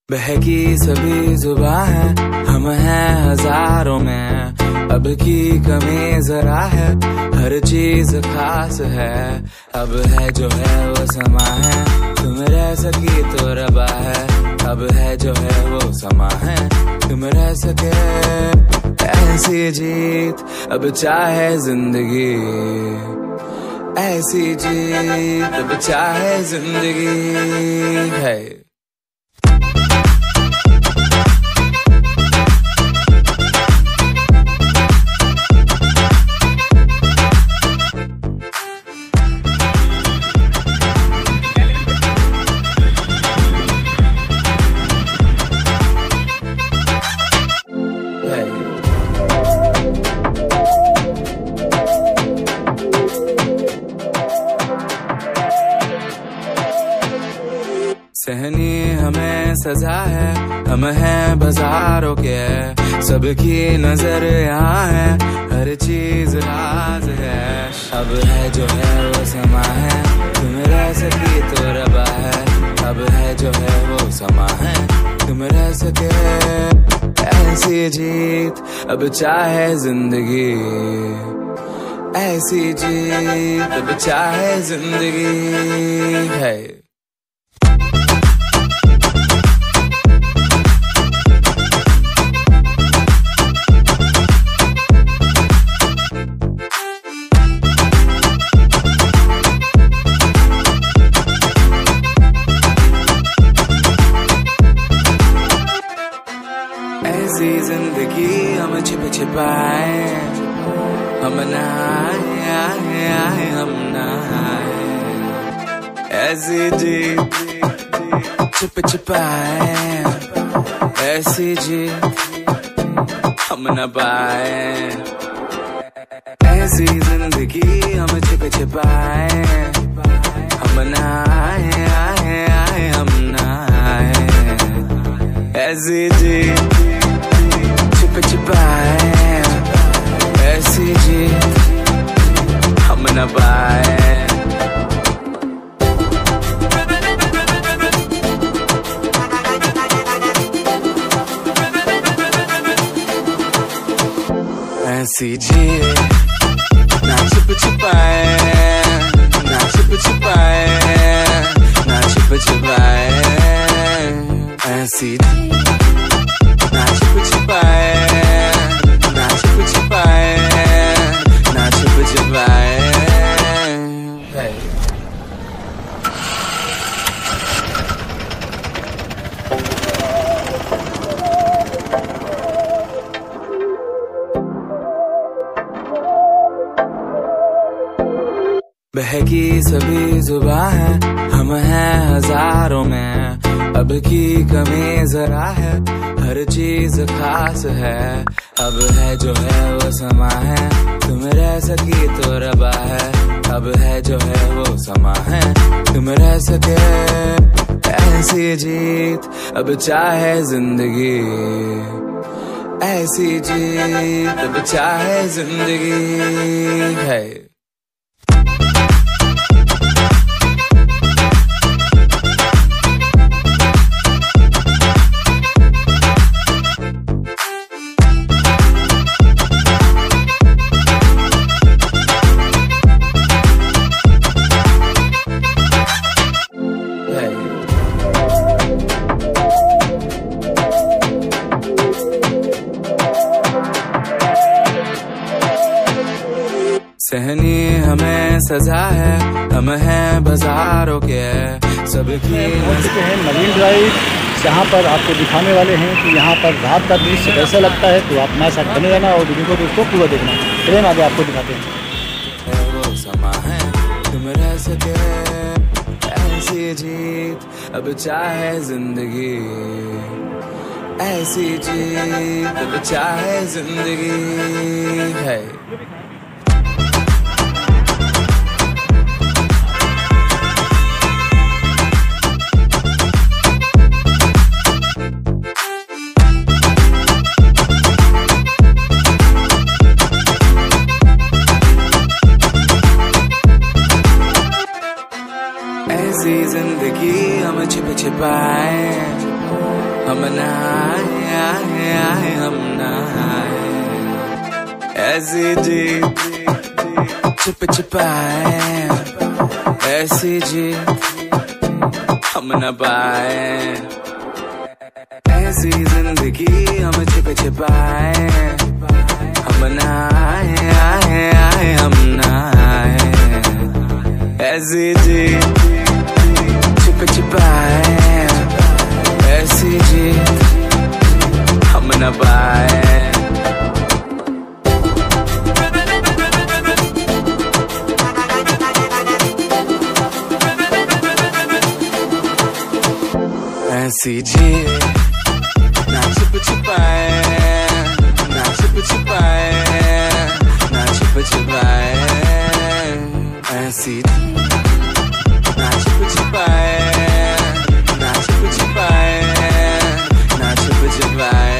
बहकी सभी जुबां है, हम हैं हजारों में। अब की कमी जरा है, हर चीज खास है। अब है जो है वो समा है, तुम रह सकी तो रबा है। अब है जो है वो समा है, तुम रह सके ऐसी जीत। अब चाहे जिंदगी ऐसी जीत, अब चाहे जिंदगी है। सहनी हमें सजा है, हम हैं बाजारों के। सबकी नजर यहाँ है, हर चीज राज है। अब है जो है वो समा है, तुम रह सकी तो रबा है। अब है जो है वो समा है, तुम रह सके ऐसी जीत। अब चाहे जिंदगी ऐसी जीत, अब चाहे जिंदगी है। ऐसी जिंदगी हम छिप छिपाए, हम नहाए हम नहाए। ऐसी जीत छिप छिपाए, ऐसी जीत हम न पाए। ऐसी जिंदगी हम छिप छिपाए, हम नहाए हम नहाए। ऐसी जीत छिप छिपाए, ऐसी जीत हम न पाए। ऐसी जीत ना छिप छिपाए, ना छिप छिपाए, ना छिप छिपाए। ऐसी ना छिप छिपाए, ना छिप छिपाए, ना छिप छिपाए। बहकी सभी जुबां है, हम हैं हजारों में। अब की कमी जरा है, हर चीज खास है। अब है जो है वो समा है, तुम रह सकी तो रबा है। अब है जो है वो समा है, तुम रह सके ऐसी जीत। अब चाहे जिंदगी ऐसी जीत, अब चाहे जिंदगी है। सहनी हमें सजा है, हम हैं बाजारों के। सबकी मरीन ड्राइव, जहाँ पर आपको दिखाने वाले हैं कि यहाँ पर रात का दृश्य कैसा लगता है। तो आप हमारे साथ बने रहना और वीडियो को दोस्तों पूरा देखना। चलिए आगे आपको दिखाते हैं। वो समा है, तुम रह सके ऐसी जीत। अब चाहे जिंदगी ऐसी जीत, अब चाहे जिंदगी है। ऐसी जिंदगी हम छिप छिपाए, हम नहाए हम नहाए, ऐसी जीत छुप छुपाए, ऐसी जीत हम न पाए, ऐसी जिंदगी हम छुप छुपाए, हम नहाए हम नहाए, ऐसी जीत छुप छुपाए, ऐसी जीत हम न पाए। ऐसी जीत ना छुप छुपाए, ना छुप छुपाए, ना छुप छुपाए, ऐसी ना छुप छुपाए, ना छुप छुपाए, ना छुप छुपाए,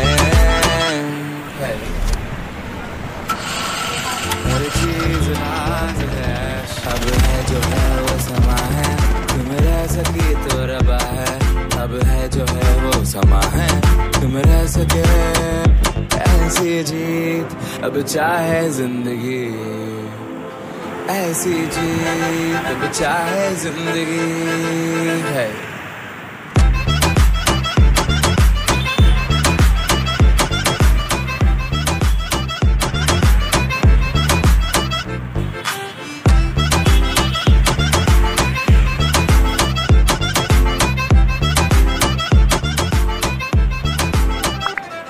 हर चीज राज है, अब है जो है वो समा है, तुम रह सकी तो रबा है, अब है जो है वो समा है, तुम रह सके, ऐसी जीत अब चाहे जिंदगी, ऐसी जीत अब चाहे जिंदगी है।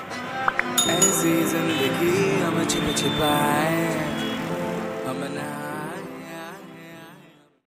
ऐसी जिंदगी हम छुप छुपाए, हम ना